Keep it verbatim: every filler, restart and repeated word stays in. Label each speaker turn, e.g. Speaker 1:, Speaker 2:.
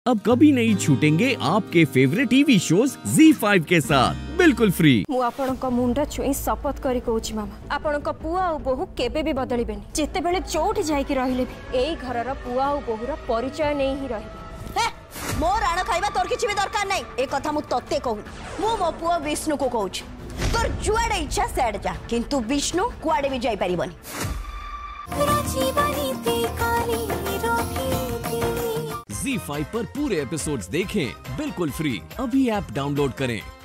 Speaker 1: अब कभी नहीं छूटेंगे आपके favourite TV shows Zee five के साथ बिल्कुल फ्री।
Speaker 2: मु आपनका मुंडा छुई शपथ करी कहूची मामा, आपनका पुआ और बोहू केबे भी बदलिबेनी। जेते बेले जोठी जाईकी रहिले भी एई घरर पुआ और बोहूर परिचय नहीं ही रहिबे।
Speaker 3: हे मो राण खाइबा तोर किछि भी दरकार नै। ए कथा मु तत्ते कहू, मु मो पुआ विष्णु को कहूची तोर जुआडे इच्छा सेड जा, किंतु विष्णु कुआडे भी जाई परिबनी।
Speaker 1: ज़ी फाइव पर पूरे एपिसोड्स देखें बिल्कुल फ्री। अभी ऐप डाउनलोड करें।